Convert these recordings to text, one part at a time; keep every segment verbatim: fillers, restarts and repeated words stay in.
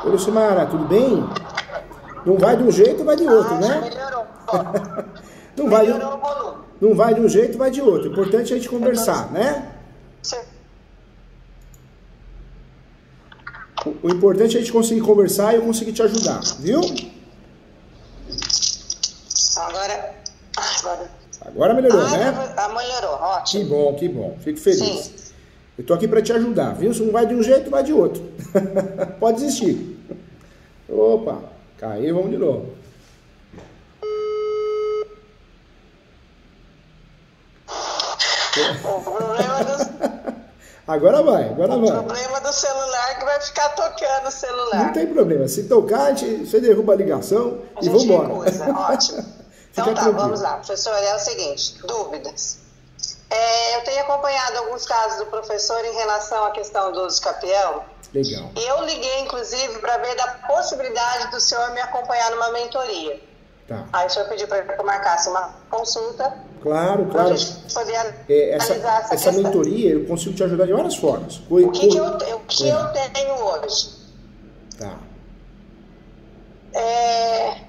Oi, Lucimara, tudo bem? Não vai de um jeito, vai de outro, ah, né? Melhorou. não, vai de, melhorou o volume. não vai de um jeito, vai de outro. O importante é a gente conversar, né? Sim. O, o importante é a gente conseguir conversar e eu conseguir te ajudar, viu? Agora... Agora, Agora melhorou, ah, né? Ah, melhorou, ótimo. Que bom, que bom. Fico feliz. Sim. Eu tô aqui para te ajudar, viu? Se não vai de um jeito, vai de outro. Pode desistir. Opa, caiu, vamos de novo. O problema do... Agora vai, agora vai. O problema do celular é que vai ficar tocando o celular. Não tem problema. Se tocar, a gente, você derruba a ligação a e vambora. Recusa. Ótimo. Então tá, tranquilo. Vamos lá. Professor, é o seguinte, dúvidas. É, eu tenho acompanhado alguns casos do professor em relação à questão do escapião. Legal. E eu liguei, inclusive, para ver da possibilidade do senhor me acompanhar numa mentoria. Tá. Aí o senhor pediu para que eu marcasse uma consulta. Claro, claro. Para a gente poder é, essa, analisar essa, essa questão. mentoria eu consigo te ajudar de várias formas. O, o que, que, eu, o que é. eu tenho hoje? Tá. É...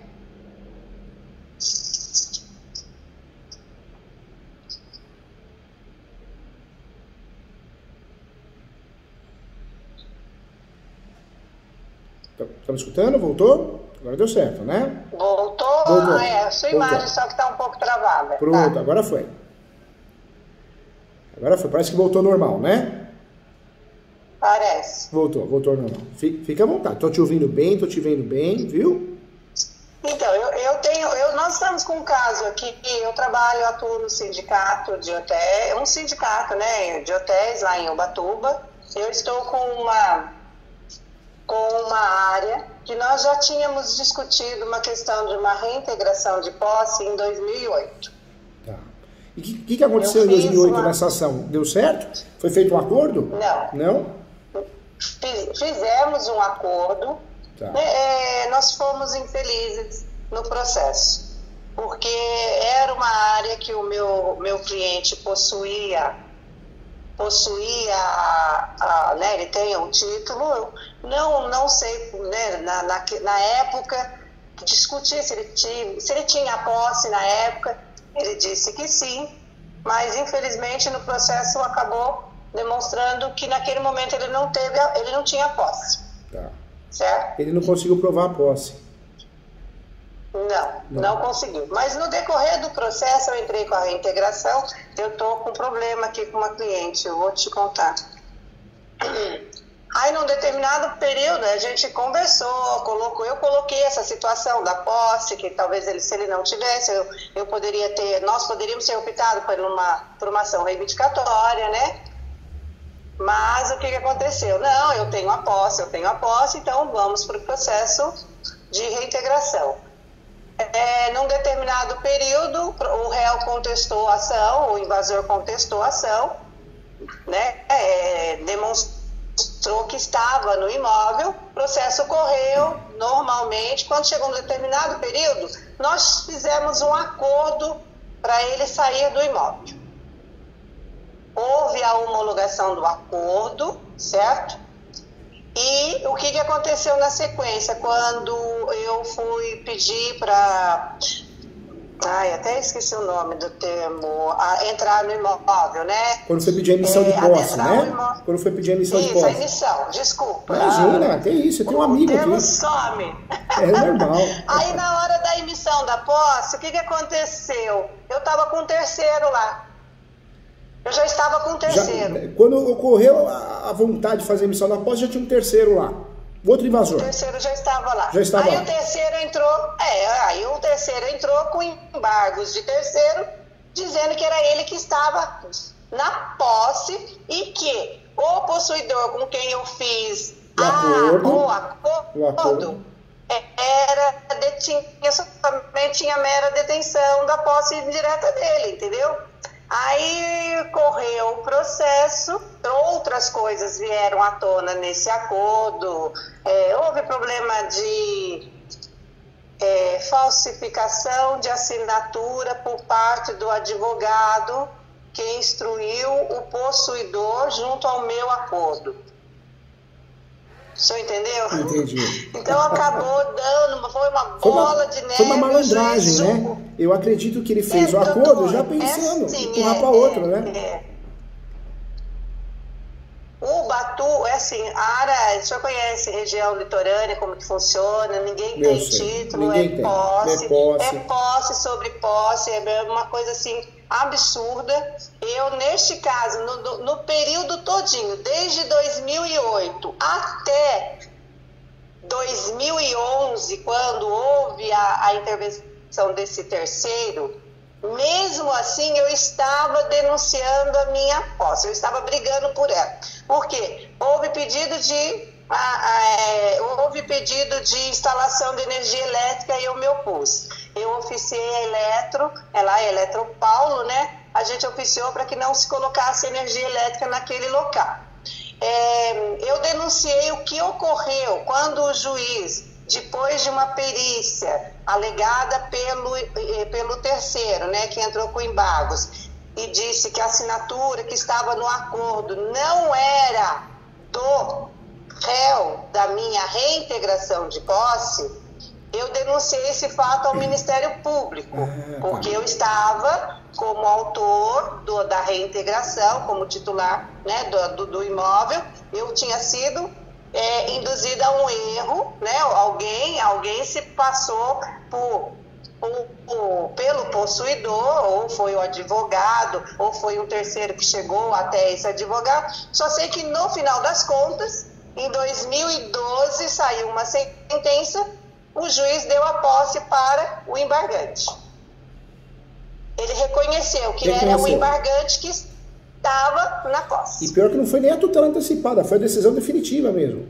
Tá me escutando? Voltou? Agora deu certo, né? Voltou? Voltou. Ah, é. A sua Voltou. imagem só que está um pouco travada. Pronto, tá. Agora foi. Agora foi. Parece que voltou normal, né? Parece. Voltou, voltou normal. Fica à vontade. Tô te ouvindo bem, tô te vendo bem, viu? Então, eu, eu tenho... Eu, nós estamos com um caso aqui, eu trabalho, atuo no sindicato de hotéis, um sindicato, né, de hotéis lá em Ubatuba. Eu estou com uma... com uma área que nós já tínhamos discutido uma questão de uma reintegração de posse em dois mil e oito. Tá. E o que, que, que aconteceu em dois mil e oito uma... nessa ação? Deu certo? Foi feito um acordo? Não. Não? Fizemos um acordo. Tá. É, nós fomos infelizes no processo, porque era uma área que o meu, meu cliente possuía possuía, a, a, né, ele tem um título, não, não sei, né, na, na, na época, discutir se ele, tinha, se ele tinha a posse na época, ele disse que sim, mas infelizmente no processo acabou demonstrando que naquele momento ele não teve, ele não tinha posse. Tá. Certo? Ele não conseguiu provar a posse. Não, não, não conseguiu. Mas no decorrer do processo, eu entrei com a reintegração, eu estou com um problema aqui com uma cliente, eu vou te contar. Aí, num determinado período, a gente conversou, colocou, eu coloquei essa situação da posse, que talvez ele, se ele não tivesse, eu, eu poderia ter, nós poderíamos ter optado por uma, por uma ação reivindicatória, né? Mas o que, que aconteceu? Não, eu tenho a posse, eu tenho a posse, então vamos para o processo de reintegração. É, num determinado período, o réu contestou a ação, o invasor contestou a ação, né? É, demonstrou que estava no imóvel, o processo correu normalmente. Quando chegou um determinado período, nós fizemos um acordo para ele sair do imóvel. Houve a homologação do acordo, certo? E o que, que aconteceu na sequência? Quando eu fui pedir para... Ai, até esqueci o nome do termo. A, entrar no imóvel, né? Quando foi pedir a emissão é, de posse, né? Imó... Quando foi pedir a emissão isso, de posse. Isso, a emissão, desculpa. Imagina, ah, tem isso, eu tenho um amigo aqui. O termo some. É normal. Aí, na hora da emissão da posse, o que, que aconteceu? Eu estava com um terceiro lá. Eu já estava com um terceiro. Já, quando ocorreu a vontade de fazer a emissão da posse, já tinha um terceiro lá. Outro invasor. O terceiro já estava lá. Já estava aí lá. o terceiro entrou, é, aí o terceiro entrou com embargos de terceiro, dizendo que era ele que estava na posse e que o possuidor com quem eu fiz o acordo, a, o acordo, o acordo. era detinha, somente tinha mera detenção da posse indireta dele, entendeu? Aí correu o processo, outras coisas vieram à tona nesse acordo, é, houve problema de é, falsificação de assinatura por parte do advogado que instruiu o possuidor junto ao meu acordo. O senhor entendeu? Entendi. Então acabou dando, foi uma bola foi uma, de neve. Foi uma malandragem, né? Eu acredito que ele fez é, o acordo doutor, já pensando é, sim, empurrar é, para outro, é, né? É. O Batu, é assim, a área, o senhor conhece região litorânea, como que funciona, ninguém Eu tem sei. título, ninguém é, tem. Posse, é posse, é posse sobre posse, é uma coisa assim absurda. Eu, neste caso, no, no período todinho, desde dois mil e oito até dois mil e onze, quando houve a, a intervenção desse terceiro, mesmo assim eu estava denunciando a minha posse, eu estava brigando por ela. Por quê? Houve pedido de, a, a, é, houve pedido de instalação de energia elétrica e eu me opus. Eu oficiei a Eletro, ela é Eletro Paulo, né? A gente oficiou para que não se colocasse energia elétrica naquele local. É, eu denunciei o que ocorreu quando o juiz, depois de uma perícia alegada pelo, pelo terceiro, né, que entrou com embargos, e disse que a assinatura que estava no acordo não era do réu da minha reintegração de posse, eu denunciei esse fato ao Ministério Público, porque eu estava como autor do, da reintegração, como titular, né, do, do, do imóvel, eu tinha sido é, induzida a um erro, né, alguém, alguém se passou por, por, por, pelo possuidor, ou foi o advogado, ou foi um terceiro que chegou até esse advogado. Só sei que no final das contas, em dois mil e doze, saiu uma sentença, o juiz deu a posse para o embargante. Ele reconheceu que reconheceu. Era o embargante que estava na posse. E pior que não foi nem a tutela antecipada, foi a decisão definitiva mesmo.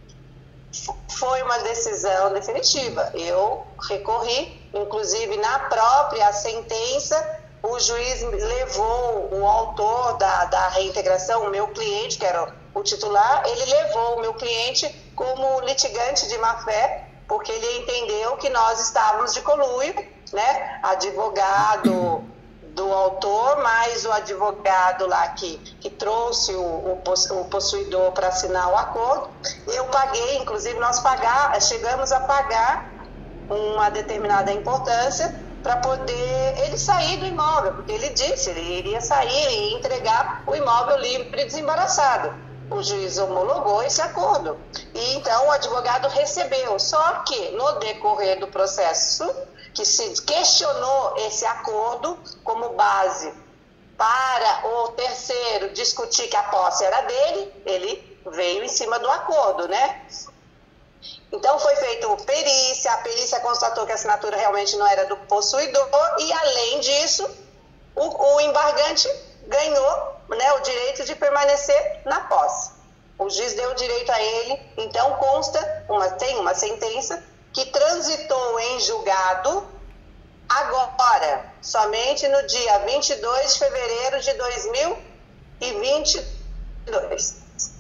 Foi uma decisão definitiva. Eu recorri, inclusive na própria sentença, o juiz levou o autor da, da reintegração, o meu cliente, que era o titular, ele levou o meu cliente como litigante de má-fé, porque ele entendeu que nós estávamos de conluio, né? Advogado do autor, mais o advogado lá que, que trouxe o, o, o possuidor para assinar o acordo. Eu paguei, inclusive nós pagar, chegamos a pagar uma determinada importância para poder ele sair do imóvel, porque ele disse, ele iria sair e entregar o imóvel livre e desembaraçado. O juiz homologou esse acordo. E então o advogado recebeu. Só que no decorrer do processo, que se questionou esse acordo como base para o terceiro discutir que a posse era dele, ele veio em cima do acordo, né? Então foi feita perícia, a perícia constatou que a assinatura realmente não era do possuidor e, além disso, o, o embargante ganhou, né, o direito de permanecer na posse. O juiz deu o direito a ele, então consta, uma, tem uma sentença que transitou em julgado agora, somente no dia vinte e dois de fevereiro de dois mil e vinte e dois.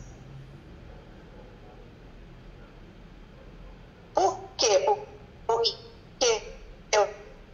Por quê? Porque eu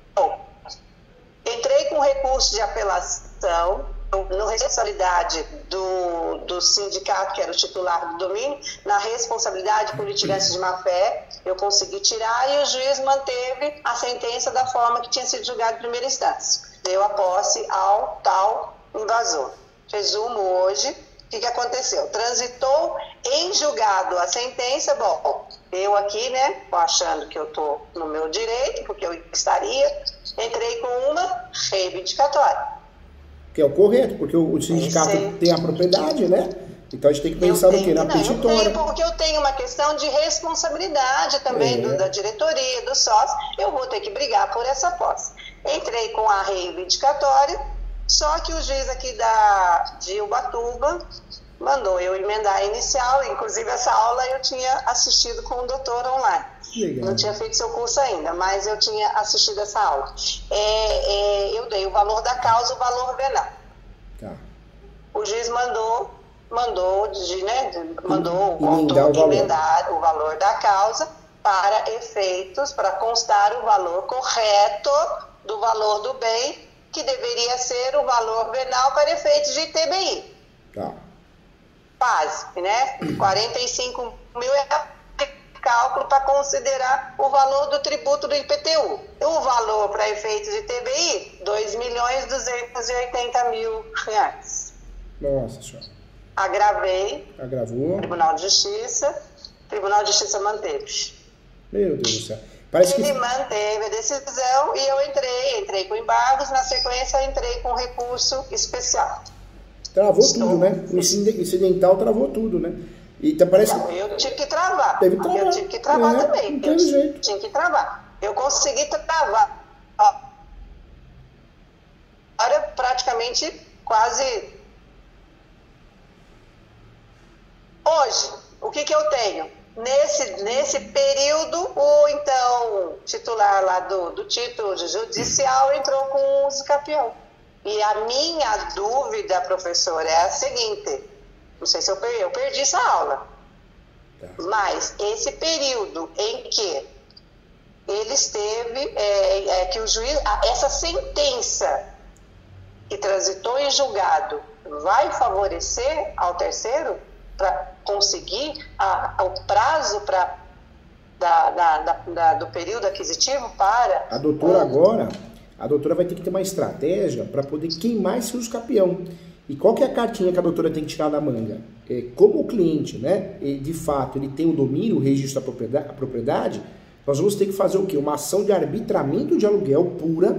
entrei com recurso de apelação na responsabilidade do, do sindicato, que era o titular do domínio, na responsabilidade por litigantes de má-fé, eu consegui tirar e o juiz manteve a sentença da forma que tinha sido julgado em primeira instância. Deu a posse ao tal invasor. Resumo hoje, o que, que aconteceu? Transitou em julgado a sentença, bom, eu aqui, né, achando que eu estou no meu direito, porque eu estaria, entrei com uma reivindicatória. Que é o correto, porque o, o sindicato Esse... tem a propriedade, né? Então a gente tem que pensar no quê? Na não, petitória. Eu tenho, porque eu tenho uma questão de responsabilidade também é. do, da diretoria, do sócio. Eu vou ter que brigar por essa posse. Entrei com a reivindicatória, só que o juiz aqui da, de Ubatuba mandou eu emendar a inicial. Inclusive essa aula eu tinha assistido com o doutor online. Legal. Não tinha feito seu curso ainda, mas eu tinha assistido essa aula. É, é, eu dei o valor da causa, o valor venal. Tá. O juiz mandou, mandou, de, né, mandou o autor emendar o valor da causa para efeitos, para constar o valor correto do valor do bem, que deveria ser o valor venal para efeitos de I T B I. Tá. Pasme, né? quarenta e cinco mil é cálculo para considerar o valor do tributo do I P T U. O valor para efeitos de T B I, dois milhões duzentos e oitenta mil reais. Nossa senhora. Agravei. Agravou. Tribunal de Justiça. Tribunal de Justiça manteve. Meu Deus do céu. Parece Ele que... manteve a decisão e eu entrei, entrei com embargos, na sequência entrei com recurso especial. Travou Estou... tudo, né? O incidental travou tudo, né? E tá, parece... Não, eu tive que travar. Teve que travar. Eu tive que travar é, também. Não teve eu jeito. Tinha que travar. Eu consegui travar. Ó, agora praticamente quase... Hoje, o que que eu tenho? Nesse, nesse período, o então titular lá do, do título judicial entrou com o uso campeão. E a minha dúvida, professor, é a seguinte, não sei se eu perdi, eu perdi essa aula, tá. Mas esse período em que ele esteve, é, é, que o juiz, essa sentença que transitou em julgado vai favorecer ao terceiro para conseguir a, a, o prazo pra, da, da, da, da, do período aquisitivo para... A doutora um... agora, a doutora vai ter que ter uma estratégia para poder queimar esse uso capião. E qual que é a cartinha que a doutora tem que tirar da manga? É, como o cliente, né, de fato, ele tem o domínio, o registro da propriedade, a propriedade, nós vamos ter que fazer o quê? Uma ação de arbitramento de aluguel pura.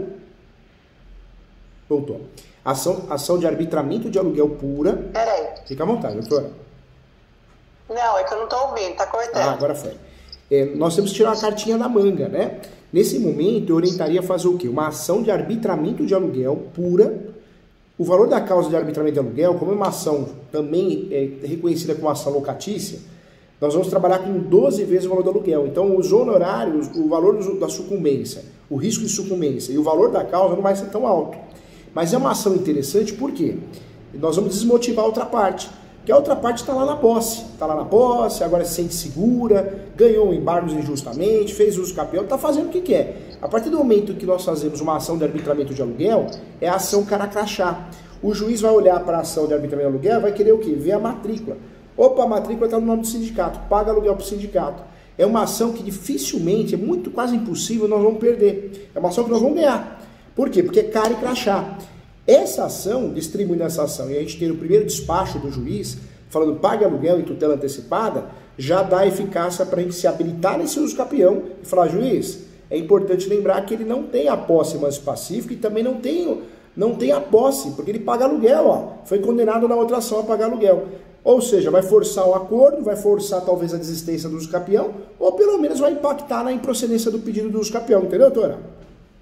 Voltou. Ação, ação de arbitramento de aluguel pura. Peraí. Fica à vontade, doutora. Não, é que eu não estou ouvindo, tá cortando. Ah, agora foi. É, nós temos que tirar uma cartinha da manga, né? Nesse momento, eu orientaria a fazer o quê? Uma ação de arbitramento de aluguel pura. O valor da causa de arbitramento de aluguel, como é uma ação também é, reconhecida como ação locatícia, nós vamos trabalhar com doze vezes o valor do aluguel. Então, os honorários, o valor da sucumbência, o risco de sucumbência e o valor da causa não vai ser tão alto. Mas é uma ação interessante, por quê? Nós vamos desmotivar a outra parte. Que a outra parte está lá na posse, está lá na posse, agora se sente segura, ganhou embargos injustamente, fez uso campeão, está fazendo o que quer. A partir do momento que nós fazemos uma ação de arbitramento de aluguel, é a ação cara crachá. O juiz vai olhar para a ação de arbitramento de aluguel, vai querer o quê? Ver a matrícula. Opa, a matrícula está no nome do sindicato, paga aluguel para o sindicato. É uma ação que dificilmente, é muito quase impossível, nós vamos perder. É uma ação que nós vamos ganhar. Por quê? Porque é cara e crachá. Essa ação, distribuindo essa ação, e a gente tem o primeiro despacho do juiz, falando pague aluguel em tutela antecipada, já dá eficácia para a gente se habilitar nesse uso capião e falar, juiz, é importante lembrar que ele não tem a posse mais pacífica e também não tem, não tem a posse, porque ele paga aluguel, ó, foi condenado na outra ação a pagar aluguel. Ou seja, vai forçar o acordo, vai forçar talvez a desistência do uso capião, ou pelo menos vai impactar na improcedência do pedido do uso capião, entendeu, doutora?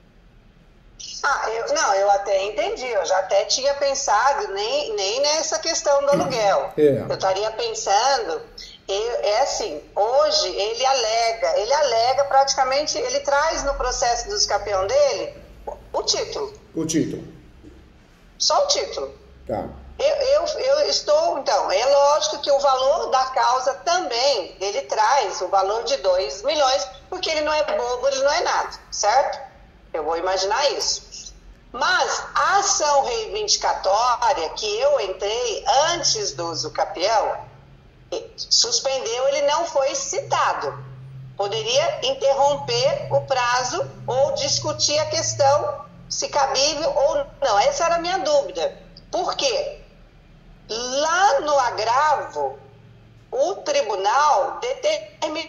Ah, eu, não, eu até entendi, eu já até tinha pensado nem, nem nessa questão do aluguel. É. Eu estaria pensando, eu, é assim, hoje ele alega, ele alega praticamente, ele traz no processo do escapeão dele o, o título. O título. Só o título. Tá. Eu, eu, eu estou, então, é lógico que o valor da causa também, ele traz o valor de dois milhões, porque ele não é bobo, ele não é nada, certo? Eu vou imaginar isso. Mas a ação reivindicatória que eu entrei antes do uso capião, suspendeu, ele não foi citado. Poderia interromper o prazo ou discutir a questão se cabível ou não. Essa era a minha dúvida. Por quê? Lá no agravo, o tribunal determinou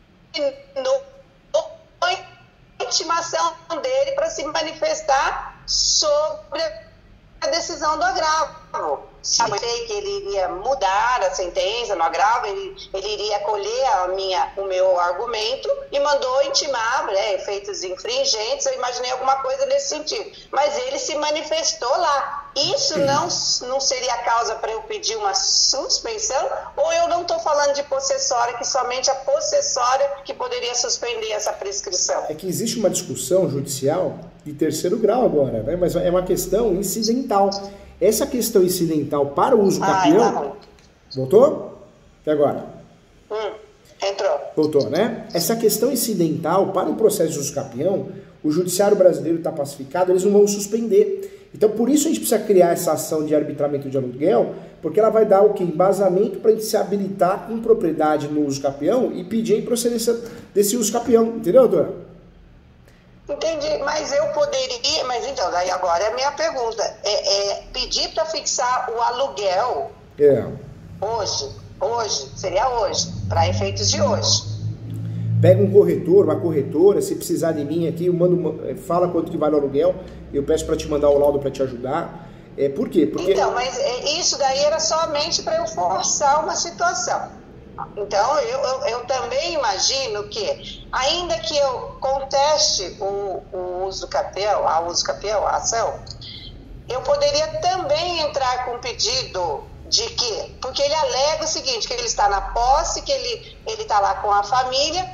a intimação dele para se manifestar sobre a decisão do agravo. Sei que ele iria mudar a sentença no agravo, ele, ele iria acolher a minha, o meu argumento e mandou intimar, né, efeitos infringentes, eu imaginei alguma coisa nesse sentido. Mas ele se manifestou lá. Isso não, não seria causa para eu pedir uma suspensão? Ou eu não estou falando de possessória, que somente a possessória que poderia suspender essa prescrição? É que existe uma discussão judicial de terceiro grau agora, né? Mas é uma questão incidental. Essa questão incidental para o uso capião... Ah, tá. Voltou? E agora? Hum, entrou. Voltou, né? Essa questão incidental para o processo de uso capião, o judiciário brasileiro está pacificado, eles não vão suspender. Então, por isso a gente precisa criar essa ação de arbitramento de aluguel Porque ela vai dar o quê? Embasamento para a gente se habilitar com propriedade no uso capião e pedir a improcedência desse uso capião. Entendeu, doutora? Entendi, mas eu poderia... Mas então, daí agora é a minha pergunta. É, é pedir para fixar o aluguel É. hoje, hoje, seria hoje, para efeitos de hoje. Pega um corretor, uma corretora, se precisar de mim aqui, eu mando, fala quanto que vale o aluguel, eu peço para te mandar o laudo para te ajudar. É, por quê? Porque... Então, mas isso daí era somente para eu forçar uma situação. Então, eu, eu, eu também imagino que, ainda que eu conteste o, o uso capião, a uso capião, a ação, eu poderia também entrar com pedido de que, porque ele alega o seguinte, que ele está na posse, que ele ele está lá com a família,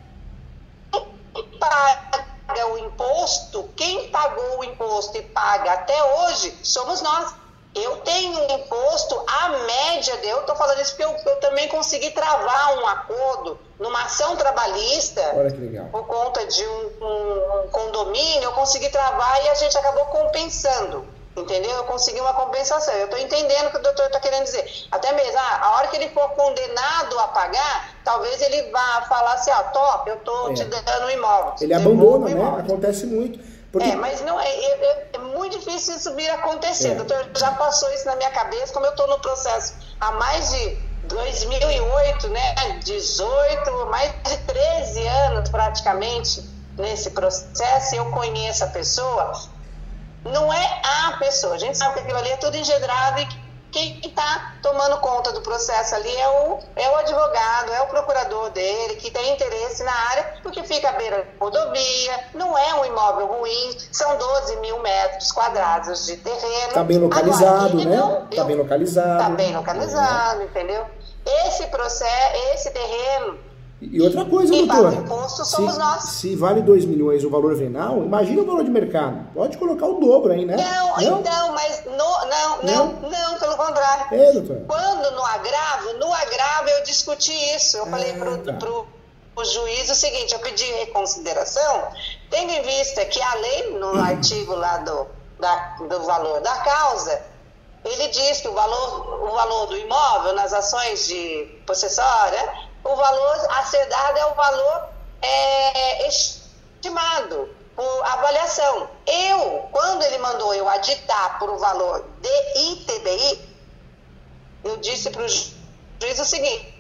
paga o imposto, quem pagou o imposto e paga até hoje somos nós. Eu tenho um imposto, a média, de, eu estou falando isso porque eu, eu também consegui travar um acordo numa ação trabalhista. Olha que legal. Por conta de um, um, um condomínio, eu consegui travar e a gente acabou compensando. Entendeu? Eu consegui uma compensação. Eu estou entendendo o que o doutor está querendo dizer. Até mesmo, ah, a hora que ele for condenado a pagar, talvez ele vá falar assim, ó, top, eu estou é. te dando um imóvel. Ele abandona, né? Acontece muito. Porque... É, mas não, é, é, é muito difícil isso vir a acontecer. É. Doutor, já passou isso na minha cabeça, como eu estou no processo há mais de dois mil e oito, né? dezoito, mais de treze anos praticamente nesse processo, e eu conheço a pessoa. Não é a pessoa, a gente sabe que aquilo ali é tudo engendrado e quem está tomando conta do processo ali é o, é o advogado, é o procurador dele, que tem interesse na área, porque fica à beira da rodovia, não é um imóvel ruim, são doze mil metros quadrados de terreno. Está bem localizado, agora, né? Está bem localizado. Está bem localizado, é. Entendeu? Esse processo, esse terreno... E outra coisa, quem doutora, paga o imposto somos se, nós. Se vale dois milhões o valor venal, imagina o valor de mercado. Pode colocar o dobro aí, né? Não, não? então, mas no, não, não, não, não, pelo contrário. É, doutora. Quando no agravo, no agravo eu discuti isso. Eu ah, falei pro, tá. pro, pro juiz o seguinte, eu pedi reconsideração, tendo em vista que a lei, no uhum. artigo lá do, da, do valor da causa, ele diz que o valor, o valor do imóvel nas ações de possessória, o valor a ser dado é o valor é, estimado por avaliação. Eu, quando ele mandou eu aditar por o valor de I T B I, eu disse para o juiz o seguinte,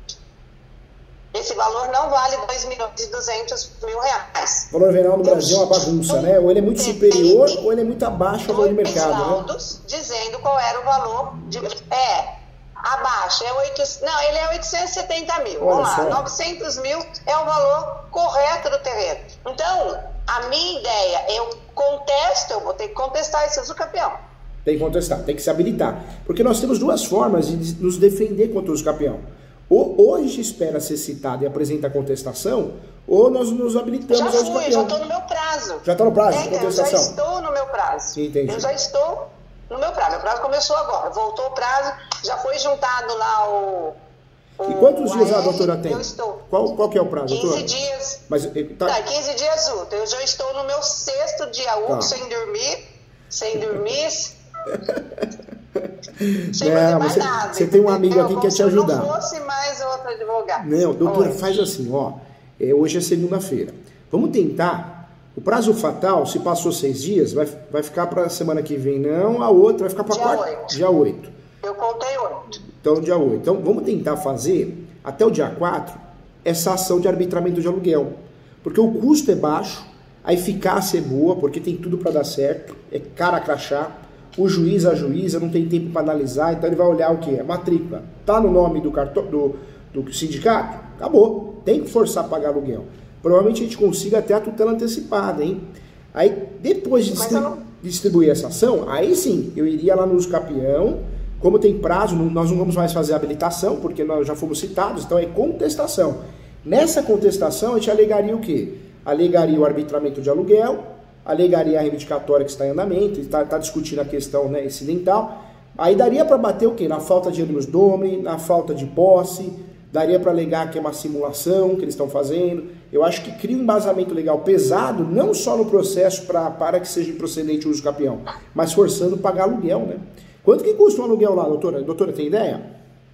esse valor não vale dois milhões e duzentos mil reais. O valor venal no Brasil é uma bagunça, né? Ou ele é muito superior ou ele é muito abaixo do valor de mercado, laudos, né? Dizendo qual era o valor de... É... Abaixo, é oito, não, ele é oitocentos e setenta mil, Olha vamos lá, só. novecentos mil é o valor correto do terreno. Então, a minha ideia, eu contesto, eu vou ter que contestar esse uso capião. Tem que contestar, tem que se habilitar. Porque nós temos duas formas de nos defender contra o uso capião. Ou, ou a gente espera ser citado e apresenta a contestação, ou nós nos habilitamos já ao uso fui, capião. Já estou no meu prazo. Já está no prazo é, de contestação? Eu já estou no meu prazo. Entendi. Eu já estou... no meu prazo, meu prazo começou agora, voltou o prazo, já foi juntado lá o... o e quantos dias a, a doutora tem? Eu estou. Qual, qual que é o prazo, quinze doutora? dias. Mas, tá... Tá, quinze dias úteis. Eu já estou no meu sexto dia útil, tá. sem dormir, sem dormir, sem não, fazer mais você, nada. Você tem um amigo aqui que quer te ajudar. Se não fosse mais outro advogado. Não, doutora, Oi. faz assim, ó, é, hoje é segunda-feira. Vamos tentar... O prazo fatal, se passou seis dias, vai, vai ficar para a semana que vem, não, a outra vai ficar para quarta. Dia oito. Eu contei oito. Então, dia oito. Então, vamos tentar fazer, até o dia quatro, essa ação de arbitramento de aluguel. Porque o custo é baixo, a eficácia é boa, porque tem tudo para dar certo, é cara a crachá, o juiz, a juíza, não tem tempo para analisar, então ele vai olhar o quê? A matrícula. Tá no nome do, cartão, do, do sindicato? Acabou. Tem que forçar a pagar aluguel. Provavelmente a gente consiga até a tutela antecipada, hein? Aí, depois de distribu não... distribuir essa ação, aí sim, eu iria lá no uso capião. Como tem prazo, nós não vamos mais fazer habilitação, porque nós já fomos citados, então é contestação. Nessa contestação, a gente alegaria o quê? Alegaria o arbitramento de aluguel, alegaria a reivindicatória que está em andamento, está tá discutindo a questão, né, incidental. Aí daria para bater o quê? Na falta de ânimos domini, na falta de posse, daria para alegar que é uma simulação que eles estão fazendo. Eu acho que cria um embasamento legal pesado, não só no processo pra, para que seja improcedente o uso capião, mas forçando pagar aluguel, né? Quanto que custa um aluguel lá, doutora? A doutora tem ideia?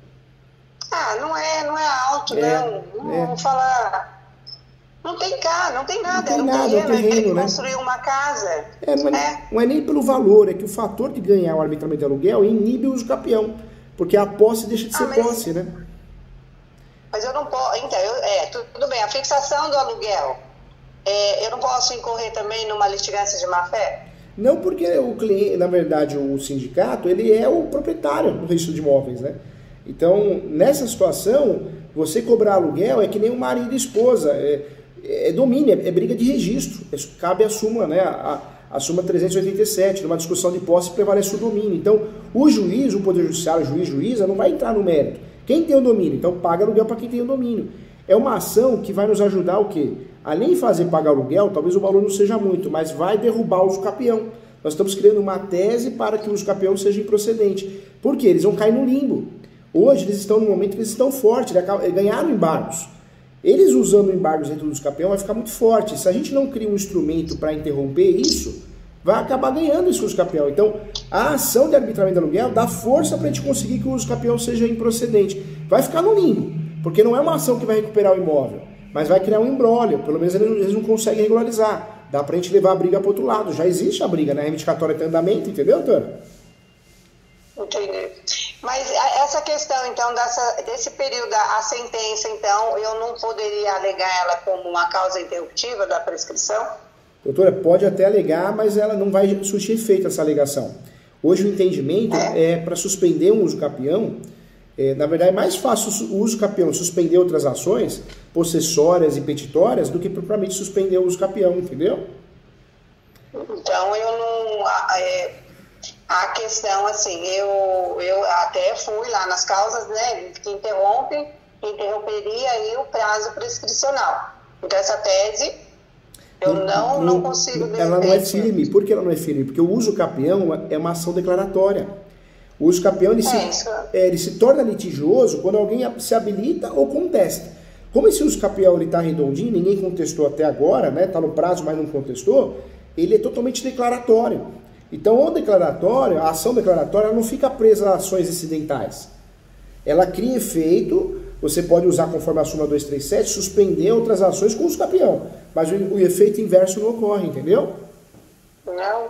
Ah, não é, não é alto, É, não. Não é. vou falar. Não tem cá, não tem nada. Não tem Era um nada, é um terreno, terreno, ele né? construiu uma casa. É, não, é, É. não é nem pelo valor, é que o fator de ganhar o arbitramento de aluguel inibe o uso capião, porque a posse deixa de ser Ah, mas- posse, né? Mas eu não posso. Então, eu, é, tu- tudo bem. A fixação do aluguel, é, eu não posso incorrer também numa litigância de má-fé? Não, porque o cliente, na verdade, o sindicato, ele é o proprietário do registro de imóveis, né? Então, nessa situação, você cobrar aluguel é que nem o marido e esposa, é, é domínio, é, é briga de registro, é, cabe a súmula, né? A, a súmula trezentos e oitenta e sete, numa discussão de posse prevalece o domínio. Então, o juiz, o Poder Judiciário, o juiz, juíza, não vai entrar no mérito. Quem tem o domínio? Então, paga aluguel para quem tem o domínio. É uma ação que vai nos ajudar o quê? Além de fazer pagar aluguel, talvez o valor não seja muito, mas vai derrubar o uso capião. Nós estamos criando uma tese para que o uso capião seja improcedente. Por quê? Eles vão cair no limbo. Hoje eles estão no momento que eles estão fortes, eles ganharam embargos. Eles usando embargos dentro do uso capião vai ficar muito forte. Se a gente não cria um instrumento para interromper isso, vai acabar ganhando esse uso capião. Então, a ação de arbitramento de aluguel dá força para a gente conseguir que o uso capião seja improcedente. Vai ficar no limbo, porque não é uma ação que vai recuperar o imóvel, mas vai criar um imbróglio. Pelo menos eles não conseguem regularizar. Dá pra gente levar a briga pro outro lado. Já existe a briga, né? A reivindicatória tem andamento, entendeu, doutora? Entendi. Mas a- essa questão, então, dessa, desse período, a sentença, então, eu não poderia alegar ela como uma causa interruptiva da prescrição? Doutora, pode até alegar, mas ela não vai surtir efeito essa alegação. Hoje o entendimento é, é para suspender um uso capião. É, na verdade, é mais fácil o uso capião suspender outras ações possessórias e petitórias do que propriamente suspender o uso capião, entendeu? Então, eu não... A, é, a questão, assim, eu, eu até fui lá nas causas, né, que interrompem, interromperia aí o prazo prescricional. Então, essa tese, eu não, não consigo... Ela não é firme. Por que ela não é firme? Porque o uso capião é uma ação declaratória. O uso capião ele, É, se, isso. é, ele se torna litigioso quando alguém se habilita ou contesta. Como esse uso capião está redondinho, ninguém contestou até agora, né? Está no prazo, mas não contestou, ele é totalmente declaratório. Então, o declaratório, a ação declaratória, ela não fica presa a ações incidentais. Ela cria efeito, você pode usar conforme a súmula duzentos e trinta e sete, suspender outras ações com uso capião, mas o, o efeito inverso não ocorre, entendeu? Não.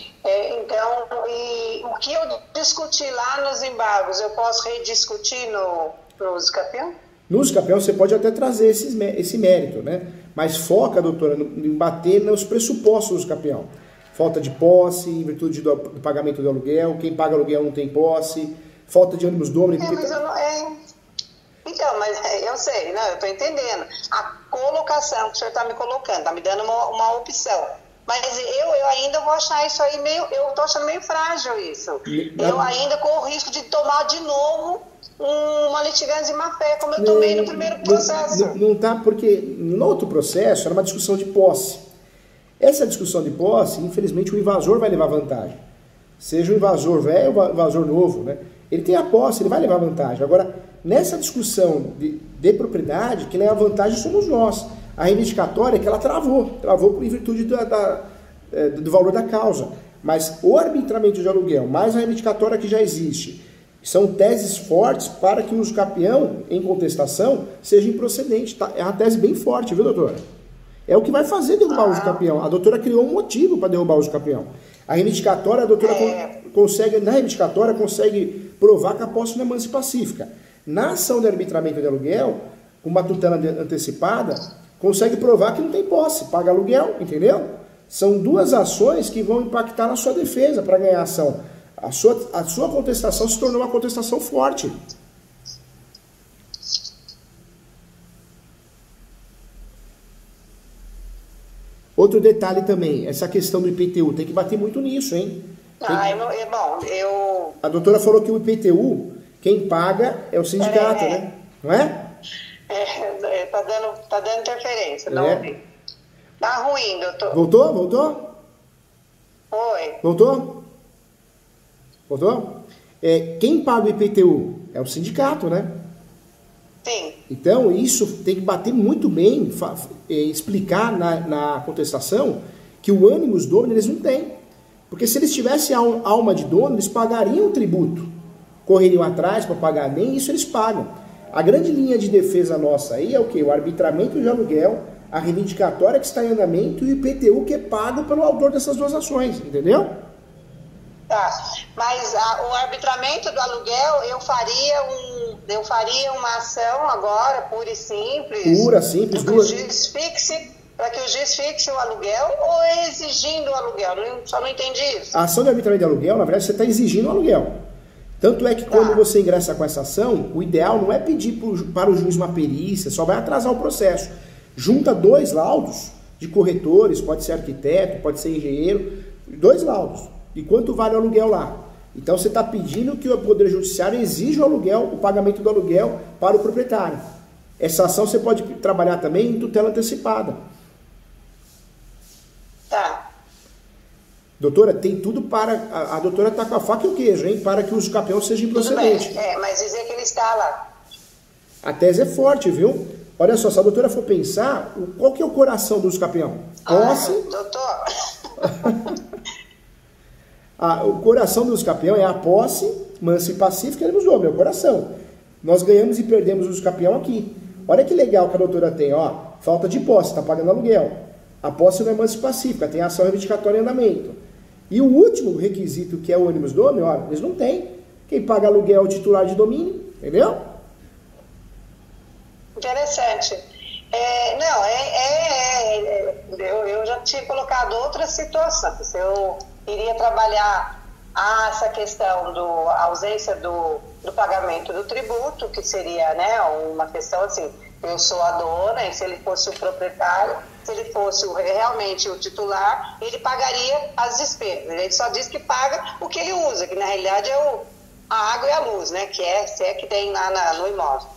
É, então, e o que eu discuti lá nos embargos, eu posso rediscutir no, no uso capião? No uso capião você pode até trazer esses, esse mérito, né? Mas foca, doutora, em bater nos pressupostos do uso capião. Falta de posse, em virtude do, do pagamento do aluguel, quem paga aluguel não tem posse, falta de ônibus domínio. É, mas eu não... É... Então, mas eu sei, não, eu estou entendendo. A colocação que o senhor está me colocando, está me dando uma, uma opção. Mas eu, eu ainda vou achar isso aí meio... Eu estou achando meio frágil isso. Eu ainda corro o risco de tomar de novo uma litigância de má-fé, como eu tomei no primeiro processo. Não, não, não tá, porque no outro processo era uma discussão de posse. Essa discussão de posse, infelizmente, o invasor vai levar vantagem. Seja o invasor velho ou o invasor novo, né? Ele tem a posse, ele vai levar vantagem. Agora, nessa discussão de, de propriedade, quem leva vantagem somos nós. A reivindicatória é que ela travou, travou em virtude da, da, do valor da causa. Mas o arbitramento de aluguel, mais a reivindicatória que já existe, são teses fortes para que o uso capião, em contestação, seja improcedente. Tá? É uma tese bem forte, viu, doutora? É o que vai fazer derrubar o uso capião. A doutora criou um motivo para derrubar o uso capião. A reivindicatória, a doutora é. consegue, na reivindicatória, consegue provar que a posse não é mansa e pacífica. Na ação de arbitramento de aluguel, uma tutela antecipada, consegue provar que não tem posse, paga aluguel, entendeu? São duas ações que vão impactar na sua defesa para ganhar a ação. A sua, a sua contestação se tornou uma contestação forte. Outro detalhe também, essa questão do I P T U, tem que bater muito nisso, hein? Ah, eu, é bom, eu... A doutora falou que o I P T U, quem paga é o sindicato, é, é. né? Não é? É, tá dando, tá dando interferência, não é. ouvi. Tá ruim, doutor. Voltou? Voltou? Oi. Voltou? Voltou? É, quem paga o I P T U? É o sindicato, né? Sim. Então, isso tem que bater muito bem, explicar na, na contestação que o ânimos domini eles não têm. Porque se eles tivessem alma de dono, eles pagariam o tributo. Correriam atrás para pagar, nem isso eles pagam. A grande linha de defesa nossa aí é o quê? O arbitramento de aluguel, a reivindicatória que está em andamento e o I P T U que é pago pelo autor dessas duas ações, entendeu? Tá, mas a, o arbitramento do aluguel, eu faria, um, eu faria uma ação agora, pura e simples. Pura, simples, para que duas. o juiz fixe, para que o juiz fixe o aluguel ou exigindo o aluguel? Eu só não entendi isso. A ação de arbitramento de aluguel, na verdade, você está exigindo o aluguel. Tanto é que quando tá. você ingressa com essa ação, o ideal não é pedir pro, para o juiz uma perícia, só vai atrasar o processo. Junta dois laudos de corretores, pode ser arquiteto, pode ser engenheiro, dois laudos. E quanto vale o aluguel lá? Então você está pedindo que o Poder Judiciário exija o aluguel, o pagamento do aluguel para o proprietário. Essa ação você pode trabalhar também em tutela antecipada. Tá. Doutora, tem tudo para... A, a doutora está com a faca e o queijo, hein? Para que o usucapião seja improcedente. Tudo bem, é, mas dizer que ele está lá. A tese é forte, viu? Olha só, se a doutora for pensar, qual que é o coração do usucapião? Posse... Ah, doutor... Ah, o coração do usucapião é a posse, mansa e pacífica, ele nos dobra, é o coração. Nós ganhamos e perdemos o usucapião aqui. Olha que legal que a doutora tem, ó, falta de posse, está pagando aluguel. A posse não é mansa e pacífica, tem ação reivindicatória em andamento. E o último requisito, que é o ônibus domínio, ó, eles não têm. Quem paga aluguel é o titular de domínio, entendeu? Interessante. É, não, é, é, é eu, eu já tinha colocado outra situação. Se eu iria trabalhar ah, essa questão da ausência do, do pagamento do tributo, que seria, né, uma questão assim, eu sou a dona, e se ele fosse o proprietário, se ele fosse o, realmente o titular, ele pagaria as despesas. Ele só diz que paga o que ele usa, que na realidade é o, a água e a luz, né, que é, se é que tem lá na, no imóvel.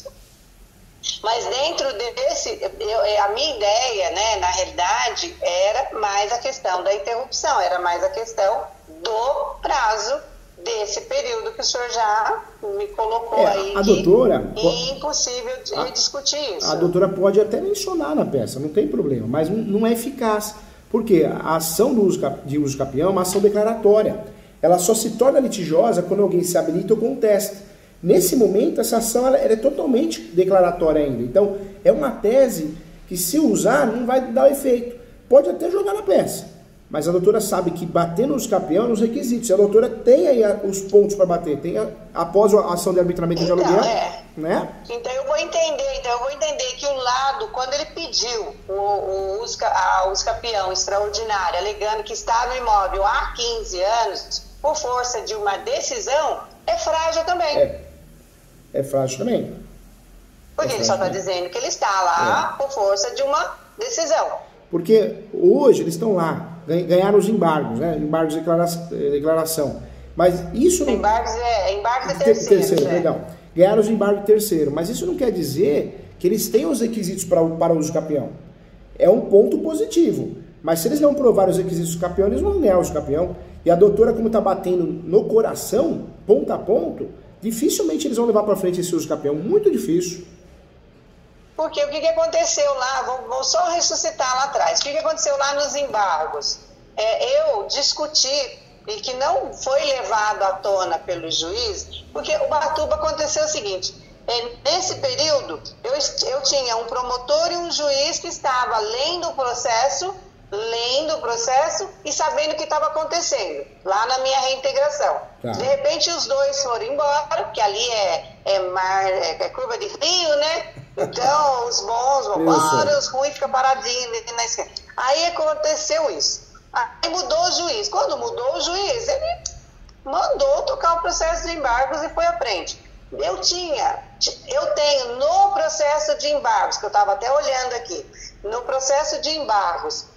Mas dentro desse, eu, a minha ideia, né, na realidade, era mais a questão da interrupção, era mais a questão do prazo desse período que o senhor já me colocou é, aí. A doutora... E impossível de a, discutir isso. A doutora pode até mencionar na peça, não tem problema, mas não é eficaz. Por quê? A ação do uso, de usucapião é uma ação declaratória. Ela só se torna litigiosa quando alguém se habilita ou contesta. Nesse momento, essa ação ela, ela é totalmente declaratória ainda. Então, é uma tese que, se usar, não vai dar efeito. Pode até jogar na peça, mas a doutora sabe que bater no usucapião é nos requisitos. A doutora tem aí os pontos para bater, tem a, após a ação de arbitramento então, de aluguel, é. né? Então eu vou entender, então eu vou entender que o lado, quando ele pediu o, o usca, a usucapião extraordinária, alegando que está no imóvel há quinze anos, por força de uma decisão, é frágil também. É, é frágil também. Porque é ele só está dizendo que ele está lá é. por força de uma decisão. Porque hoje eles estão lá, ganharam os embargos, né? Embargos de declaração, declaração. Mas isso não... Embargos é, embargos é terceiro. Terceiro, é. legal. Ganharam os embargos de terceiro. Mas isso não quer dizer que eles tenham os requisitos para, para o usucapião. É um ponto positivo. Mas se eles não provarem os requisitos do usucapião, eles não vão ganhar o usucapião. E a doutora, como está batendo no coração, ponto a ponto, dificilmente eles vão levar para frente esse usucapião. Muito difícil. Porque o que, que aconteceu lá, vou, vou só ressuscitar lá atrás, o que, que aconteceu lá nos embargos? É, eu discuti, e que não foi levado à tona pelo juiz, porque o Batuba aconteceu o seguinte, é, nesse período eu, eu tinha um promotor e um juiz que estava lendo o processo, lendo o processo e sabendo o que estava acontecendo, lá na minha reintegração. Tá. De repente os dois foram embora, porque ali é, é, mar, é, é curva de rio, né? Então, os bons vão embora, os ruins ficam paradinhos ali na esquerda. Aí aconteceu isso. Aí mudou o juiz. Quando mudou o juiz, ele mandou tocar o processo de embargos e foi à frente. Eu tinha, eu tenho no processo de embargos, que eu estava até olhando aqui, no processo de embargos,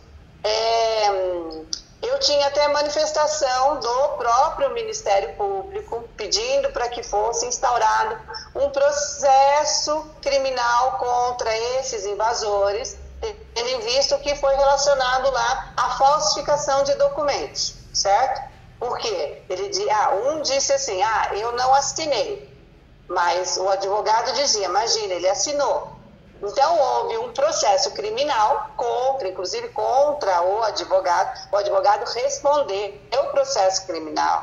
é, eu tinha até manifestação do próprio Ministério Público pedindo para que fosse instaurado um processo criminal contra esses invasores, tendo visto que foi relacionado lá à falsificação de documentos, certo? Por quê? Ele, ah, um disse assim, ah, eu não assinei, mas o advogado dizia, imagina, ele assinou. Então, houve um processo criminal contra, inclusive contra o advogado. O advogado respondeu o processo criminal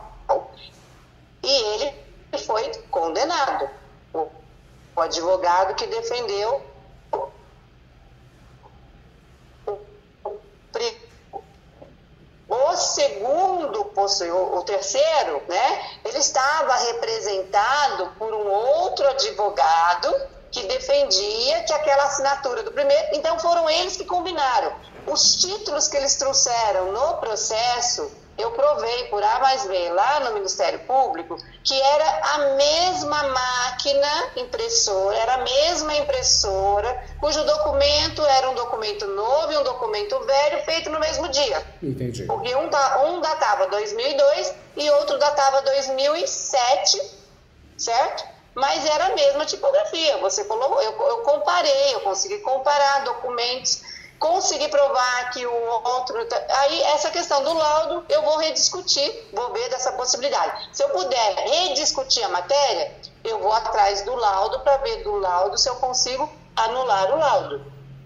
e ele foi condenado. O advogado que defendeu o segundo, o terceiro, né, ele estava representado por um outro advogado que defendia que aquela assinatura do primeiro, então foram eles que combinaram. Os títulos que eles trouxeram no processo, eu provei por A mais B lá no Ministério Público que era a mesma máquina impressora, era a mesma impressora, cujo documento era um documento novo e um documento velho feito no mesmo dia. Entendi. Porque um, um datava dois mil e dois e outro datava dois mil e sete, certo? Mas era a mesma tipografia. Você colocou, eu, eu comparei, eu consegui comparar documentos, consegui provar que o outro... Aí, essa questão do laudo, eu vou rediscutir, vou ver dessa possibilidade. Se eu puder rediscutir a matéria, eu vou atrás do laudo para ver do laudo se eu consigo anular o laudo,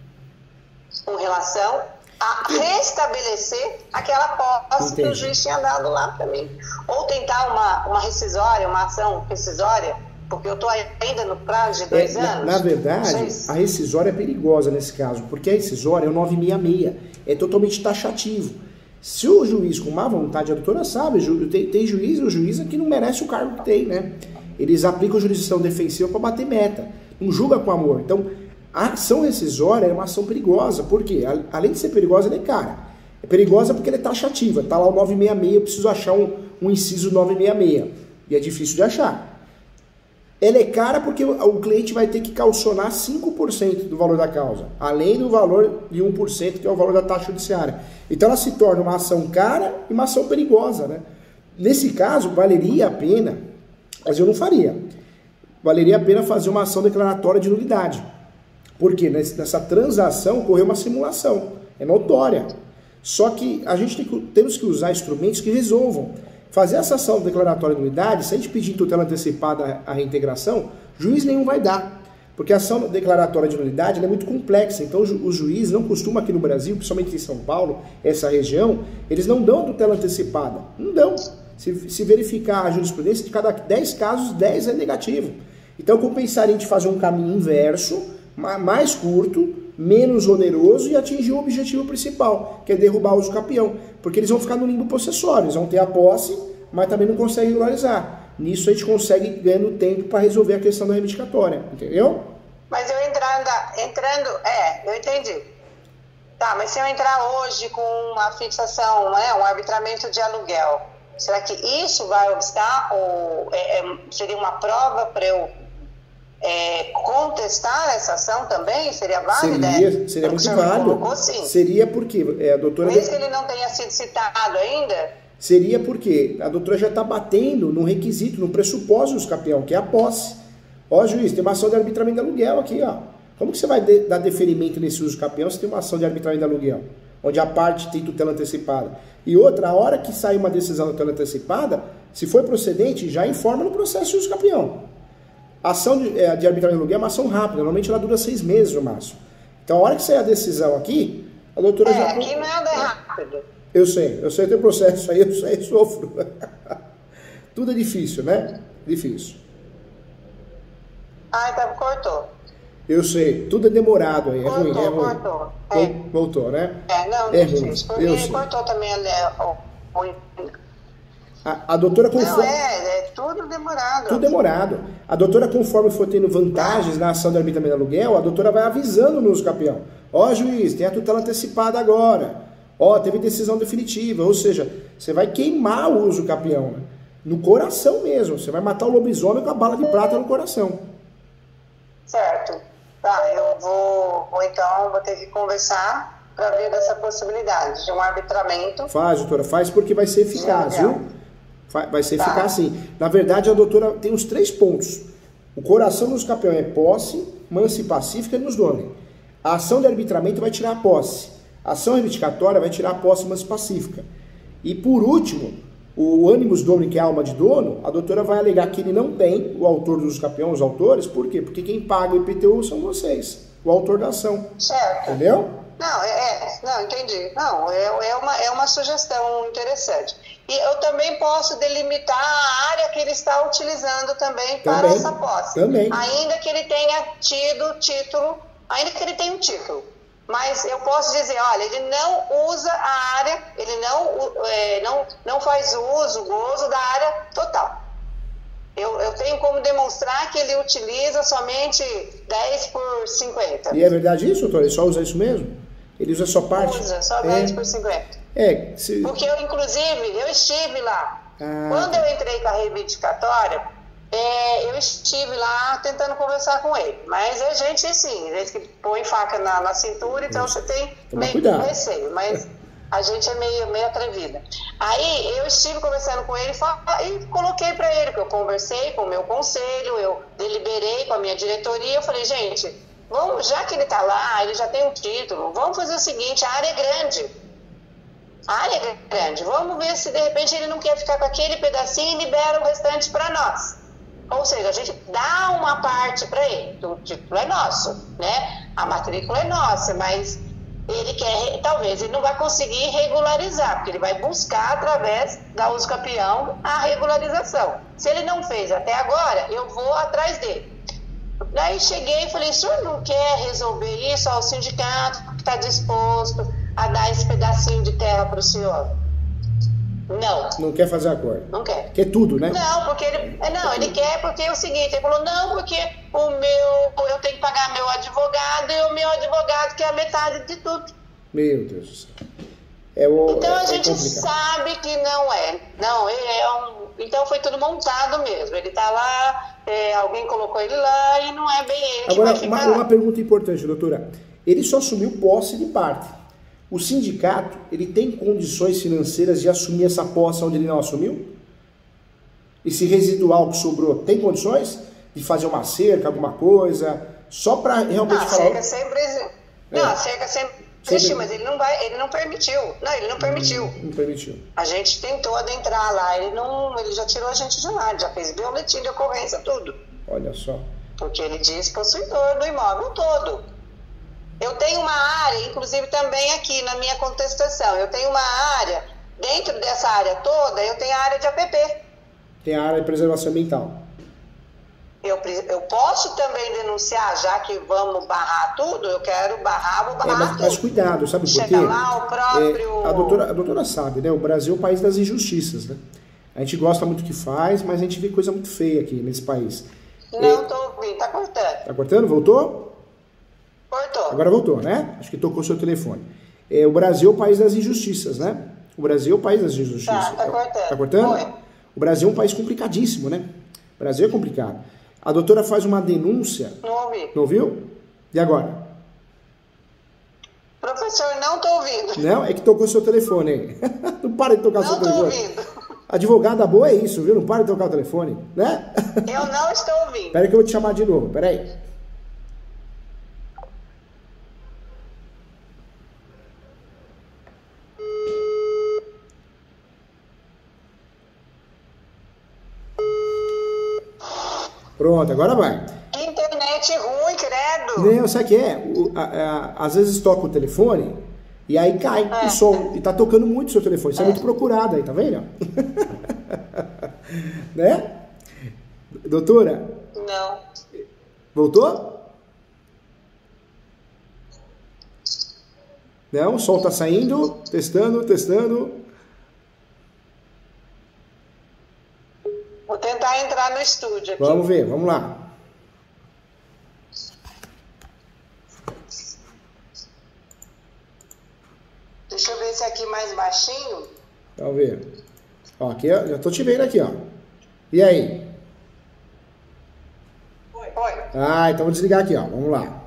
com relação a restabelecer aquela posse que o juiz tinha dado lá para mim. Ou tentar uma, uma rescisória, uma ação rescisória, porque eu estou ainda no prazo de dois é, anos. Na, na verdade, a rescisória é perigosa nesse caso, porque a rescisória é o novecentos e sessenta e seis, é totalmente taxativo. Se o juiz com má vontade, a doutora sabe, tem, tem juiz e o juiz que não merece o cargo que tem, né? Eles aplicam jurisdição defensiva para bater meta, não julga com amor. Então, a ação rescisória é uma ação perigosa, por quê? Além de ser perigosa, ela é cara. É perigosa porque ela é taxativa, tá lá o novecentos e sessenta e seis, eu preciso achar um, um inciso novecentos e sessenta e seis, e é difícil de achar. Ela é cara porque o cliente vai ter que calcionar cinco por cento do valor da causa, além do valor de um por cento, que é o valor da taxa judiciária. Então ela se torna uma ação cara e uma ação perigosa, né? Nesse caso, valeria a pena, mas eu não faria, valeria a pena fazer uma ação declaratória de nulidade. Porque nessa transação ocorreu uma simulação, é notória. Só que a gente tem que, temos que usar instrumentos que resolvam. Fazer essa ação declaratória de nulidade, se a gente pedir em tutela antecipada a reintegração, juiz nenhum vai dar. Porque a ação declaratória de nulidade ela é muito complexa. Então os juízes não costumam aqui no Brasil, principalmente em São Paulo, essa região, eles não dão tutela antecipada. Não dão. Se, se verificar a jurisprudência, de cada dez casos, dez é negativo. Então compensaria a gente fazer um caminho inverso, mais curto, menos oneroso e atingir o objetivo principal, que é derrubar o uso capião. Porque eles vão ficar no limbo possessório, eles vão ter a posse, mas também não conseguem regularizar. Nisso a gente consegue ganhando tempo para resolver a questão da reivindicatória, entendeu? Mas eu entrando, entrando, é, eu entendi. Tá, mas se eu entrar hoje com uma fixação, né, um arbitramento de aluguel, será que isso vai obstar ou é, é, seria uma prova para eu É, contestar essa ação também? Seria válida? Seria, seria muito válido. Seria porque é, a doutora... Mesmo que ele não tenha sido citado ainda? Seria porque a doutora já está batendo no requisito, no pressuposto dos capião, que é a posse. Ó, juiz, tem uma ação de arbitramento de aluguel aqui, ó. Como que você vai de, dar deferimento nesse uso capião se tem uma ação de arbitramento de aluguel? Onde a parte tem tutela antecipada. E outra, a hora que sair uma decisão de tutela antecipada, se for procedente, já informa no processo de uso capião. A ação de, é, de arbitragem de aluguel é uma ação rápida, normalmente ela dura seis meses no máximo. Então, a hora que sair a decisão aqui, a doutora é, já... aqui nada é rápido. Eu sei, eu sei, tem processo aí, eu sei, sofro. Tudo é difícil, né? Difícil. Ah, então cortou. Eu sei, tudo é demorado aí, é cortou, ruim, é ruim. Cortou, é. Voltou, né? É, não, é difícil. Ruim. Porque cortou também a, o... A, a doutora conforme... Não, é, é tudo demorado. Tudo demorado. A doutora, conforme for tendo vantagens na ação de arbitramento de aluguel, a doutora vai avisando no uso capião. Ó, juiz, tem a tutela antecipada agora. Ó, teve decisão definitiva. Ou seja, você vai queimar o uso capião, né? No coração mesmo. Você vai matar o lobisomem com a bala de prata no coração. Certo. Tá, eu vou, ou então vou ter que conversar para ver dessa possibilidade de um arbitramento. Faz, doutora, faz porque vai ser eficaz, viu? Vai ser eficaz tá. Sim. Na verdade, a doutora tem os três pontos. O coração dos campeão é posse, mansa e pacífica e nos dona. A ação de arbitramento vai tirar a posse. A ação reivindicatória vai tirar a posse mansa e pacífica. E por último, o ânimos domini, que é a alma de dono, a doutora vai alegar que ele não tem, o autor dos campeões, os autores, por quê? Porque quem paga o I P T U são vocês, o autor da ação. Certo. Entendeu? Não, é, é, não, entendi. Não, é, é, uma, é uma sugestão interessante. E eu também posso delimitar a área que ele está utilizando também, também para essa posse. Também. Ainda que ele tenha tido título, ainda que ele tenha um título. Mas eu posso dizer, olha, ele não usa a área, ele não, é, não, não faz uso, gozo da área total. Eu, eu tenho como demonstrar que ele utiliza somente dez por cinquenta. E é verdade isso, doutor? Ele só usa isso mesmo? Ele usa só parte? Usa, só dez por cinquenta. É. Se... Porque eu, inclusive, eu estive lá. Ah. Quando eu entrei com a reivindicatória, é, eu estive lá tentando conversar com ele. Mas é gente assim, gente que põe faca na, na cintura, então você tem meio cuidado. receio. Mas a gente é meio, meio atrevida. Aí eu estive conversando com ele e coloquei para ele que eu conversei com o meu conselho, eu deliberei com a minha diretoria. Eu falei, gente, vamos, já que ele está lá, ele já tem um título, vamos fazer o seguinte, a área é grande. A área é grande. Vamos ver se de repente ele não quer ficar com aquele pedacinho e libera o restante para nós. Ou seja, a gente dá uma parte para ele. O título é nosso, né? A matrícula é nossa, mas ele quer, talvez ele não vai conseguir regularizar, porque ele vai buscar através da uso campeão a regularização. Se ele não fez até agora, eu vou atrás dele. Daí cheguei e falei, o senhor não quer resolver isso? Ó, o sindicato está disposto a dar esse pedacinho de terra para o senhor? Não. Não quer fazer acordo? Não quer. Quer tudo, né? Não, porque ele, não, ele quer porque é o seguinte, ele falou, não, porque o meu, eu tenho que pagar meu advogado e o meu advogado quer a metade de tudo. Meu Deus do céu. É o, então é, a gente é sabe que não é. Não, ele é um. Então foi tudo montado mesmo. Ele tá lá, é, alguém colocou ele lá e não é bem ele. Agora, que vai uma, ficar uma pergunta importante, doutora. Ele só assumiu posse de parte. O sindicato, ele tem condições financeiras de assumir essa posse onde ele não assumiu? Esse residual que sobrou, tem condições de fazer uma cerca, alguma coisa, só para realmente não, falar... Cerca sempre... Não, a cerca sempre existiu, mas ele não, vai, ele não permitiu. Não, ele não permitiu. Não, não permitiu. A gente tentou adentrar lá, ele, não, ele já tirou a gente de lá, já fez boletim de ocorrência, tudo. Olha só. Porque ele diz possuidor do imóvel todo. Eu tenho uma área, inclusive também aqui na minha contestação, eu tenho uma área, dentro dessa área toda, eu tenho a área de A P P. Tem a área de preservação ambiental. Eu, eu posso também denunciar, já que vamos barrar tudo, eu quero barrar, vou barrar é, mas, tudo. Mas cuidado, sabe por quê? Chega lá o próprio... É, a, doutora, a doutora sabe, né? O Brasil é o país das injustiças, né? A gente gosta muito do que faz, mas a gente vê coisa muito feia aqui nesse país. Não, é, tô ouvindo, tá cortando. Tá cortando? Voltou? Cortou. Agora voltou, né? Acho que tocou o seu telefone. É, o Brasil é o país das injustiças, né? O Brasil é o país das injustiças. Tá, tá cortando. Tá cortando? Foi. O Brasil é um país complicadíssimo, né? O Brasil é complicado. A doutora faz uma denúncia... Não ouvi. Não ouviu? E agora? Professor, não tô ouvindo. Não? É que tocou o seu telefone aí. Não para de tocar o seu telefone. Não tô ouvindo. Advogada boa é isso, viu? Não para de tocar o telefone, né? Eu não estou ouvindo. Espera que eu vou te chamar de novo, espera aí. Pronto, agora vai. Que internet ruim, credo. Não, sabe o que é? O, a, a, às vezes toca o telefone e aí cai é. o som. E tá tocando muito o seu telefone. Isso é, é muito procurado aí, tá vendo? Né? Doutora? Não. Voltou? Não, o som tá saindo. Testando, testando. Vou tentar entrar no estúdio aqui. Vamos ver, vamos lá. Deixa eu ver se aqui mais baixinho. Vamos ver. Ó, aqui, ó, já tô te vendo aqui, ó. E aí? Oi. Oi. Ah, então vou desligar aqui, ó. Vamos lá.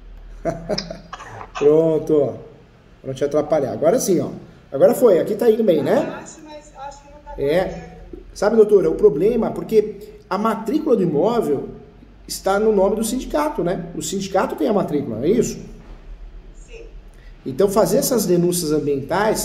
Pronto. Pra não te atrapalhar. Agora sim, ó. Agora foi. Aqui tá indo bem, né? Acho, mas acho que não tá É. Sabe, doutora, o problema é porque a matrícula do imóvel está no nome do sindicato, né? O sindicato tem a matrícula, não é isso? Sim. Então, fazer essas denúncias ambientais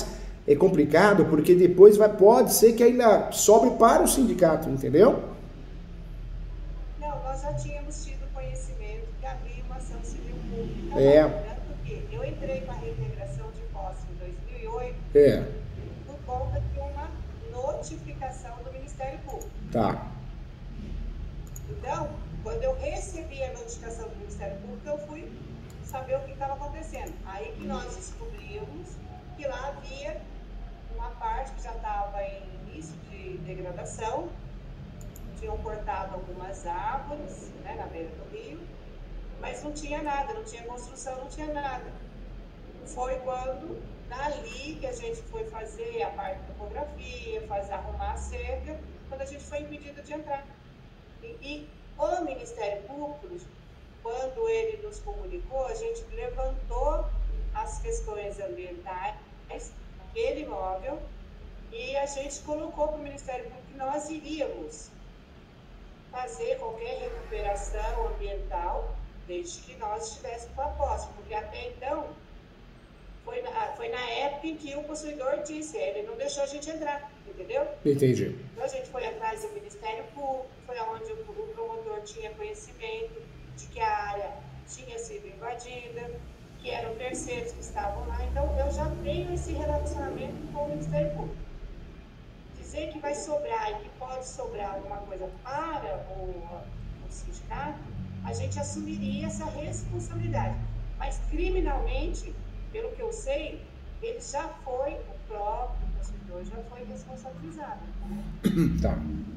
é complicado porque depois vai, pode ser que ainda sobre para o sindicato, entendeu? Não, nós já tínhamos tido conhecimento que havia uma ação civil pública. É. Tanto que eu entrei com a reintegração de posse em dois mil e oito É. por conta de uma notificação do Ministério Público. Tá. Então, quando eu recebi a notificação do Ministério Público, eu fui saber o que estava acontecendo. Aí que nós descobrimos que lá havia uma parte que já estava em início de degradação, tinham cortado algumas árvores, né, na beira do rio, mas não tinha nada, não tinha construção, não tinha nada. Foi quando, dali, que a gente foi fazer a parte da topografia, fazer, arrumar a cerca, quando a gente foi impedido de entrar. E, e o Ministério Público, quando ele nos comunicou, a gente levantou as questões ambientais naquele imóvel e a gente colocou para o Ministério Público que nós iríamos fazer qualquer recuperação ambiental desde que nós estivéssemos com a posse, porque até então foi na, foi na época em que o possuidor disse, ele não deixou a gente entrar, entendeu? Entendi. Então a gente foi atrás do Ministério Público, foi onde o promotor tinha conhecimento de que a área tinha sido invadida, que eram terceiros que estavam lá, então eu já tenho esse relacionamento com o Ministério Público. Dizer que vai sobrar e que pode sobrar alguma coisa para o, o sindicato, a gente assumiria essa responsabilidade. Mas criminalmente, pelo que eu sei, ele já foi, o próprio consumidor já foi responsabilizado. Tá.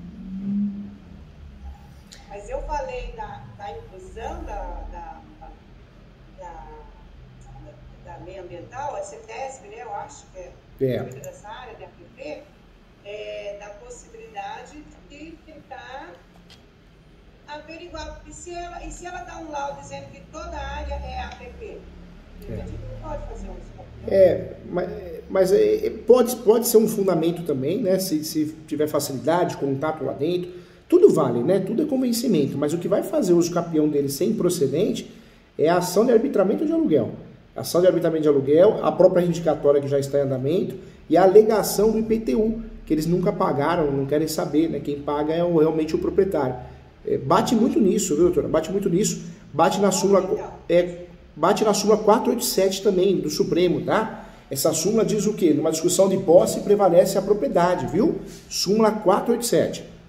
Mas eu falei da, da inclusão da, da, da, da lei ambiental, a CETESB, né, eu acho que é, É. dessa área, da A P P, é, da possibilidade de tentar averiguar. E se ela, e se ela dá um laudo dizendo que toda a área é A P P? É. A gente não pode fazer isso. É, mas, mas é, pode, pode ser um fundamento também, né? Se, se tiver facilidade, contato lá dentro, tudo vale, né? Tudo é convencimento, mas o que vai fazer o uso capião dele ser improcedente é a ação de arbitramento de aluguel. A ação de arbitramento de aluguel, a própria reivindicatória que já está em andamento e a alegação do I P T U, que eles nunca pagaram, não querem saber, né? Quem paga é o, realmente o proprietário. É, bate muito nisso, viu, doutora? Bate muito nisso. Bate na súmula, é, bate na súmula quatrocentos e oitenta e sete também, do Supremo, tá? Essa súmula diz o quê? Numa discussão de posse prevalece a propriedade, viu? Súmula quatrocentos e oitenta e sete.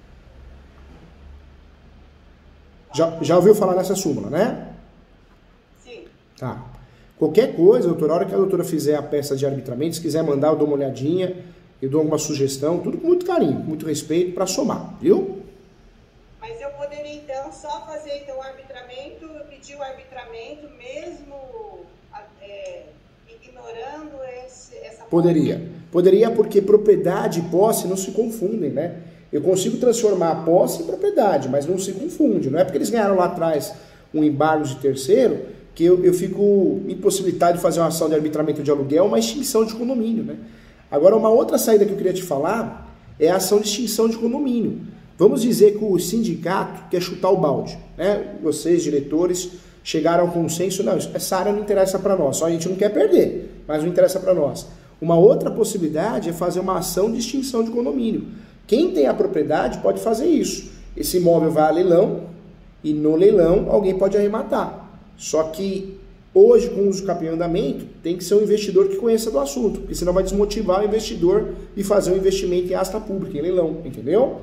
Já, já ouviu falar nessa súmula, né? Sim. Tá. Qualquer coisa, doutora, a hora que a doutora fizer a peça de arbitramento, se quiser mandar, eu dou uma olhadinha, eu dou uma sugestão, tudo com muito carinho, com muito respeito, para somar, viu? Mas eu poderia, então, só fazer então, o arbitramento, pedir o arbitramento, mesmo é, ignorando esse, essa... Poderia. Poderia porque propriedade e posse não se confundem, né? Eu consigo transformar a posse em propriedade, mas não se confunde. Não é porque eles ganharam lá atrás um embargo de terceiro que eu, eu fico impossibilitado de fazer uma ação de arbitramento de aluguel, uma extinção de condomínio, né? Agora, uma outra saída que eu queria te falar é a ação de extinção de condomínio. Vamos dizer que o sindicato quer chutar o balde, né? Vocês, diretores, chegaram ao consenso, não, essa área não interessa para nós, só a gente não quer perder, mas não interessa para nós. Uma outra possibilidade é fazer uma ação de extinção de condomínio. Quem tem a propriedade pode fazer isso. Esse imóvel vai a leilão e no leilão alguém pode arrematar. Só que hoje, com o uso capião em andamento, tem que ser um investidor que conheça do assunto, porque senão vai desmotivar o investidor e fazer um investimento em asta pública, em leilão, entendeu?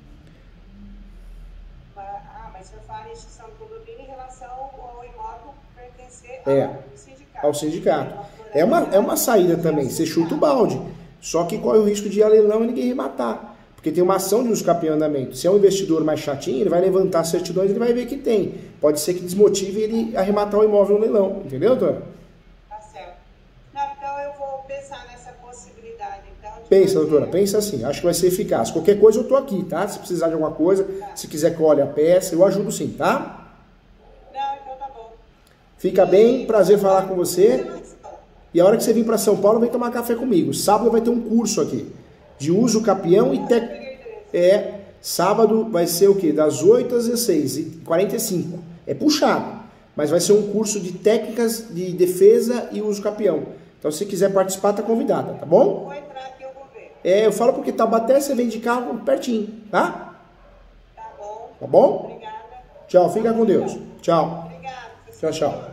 Ah, mas você fala em extinção de condomínio em relação ao imóvel pertencer É, ao sindicato. ao sindicato. É uma, é uma saída também, você chuta o balde. Só que corre o risco de ir a leilão e ninguém arrematar. Porque tem uma ação de uso capião em andamento. Se é um investidor mais chatinho, ele vai levantar certidões e ele vai ver que tem. Pode ser que desmotive ele arrematar o imóvel no leilão. Entendeu, doutora? Tá certo. Não, então eu vou pensar nessa possibilidade. Então, de Pensa, fazer- doutora, pensa assim. Acho que vai ser eficaz. Qualquer coisa eu tô aqui, tá? Se precisar de alguma coisa, se quiser que eu olhe a peça, eu ajudo sim, tá? Não, então tá bom. Fica bem, prazer falar com você. E a hora que você vir para São Paulo, vem tomar café comigo. Sábado vai ter um curso aqui de uso capião e tec... É, sábado vai ser o quê? Das oito às dezesseis e quarenta e cinco. É puxado, mas vai ser um curso de técnicas de defesa e uso capião. Então, se quiser participar, tá convidada, tá bom? Vou entrar aqui, eu vou ver. É, eu falo porque Taubaté você vem de carro pertinho, tá? Tá bom. Tá bom? Obrigada. Tchau, fica com Deus. Tchau. Obrigada. Tchau, tchau.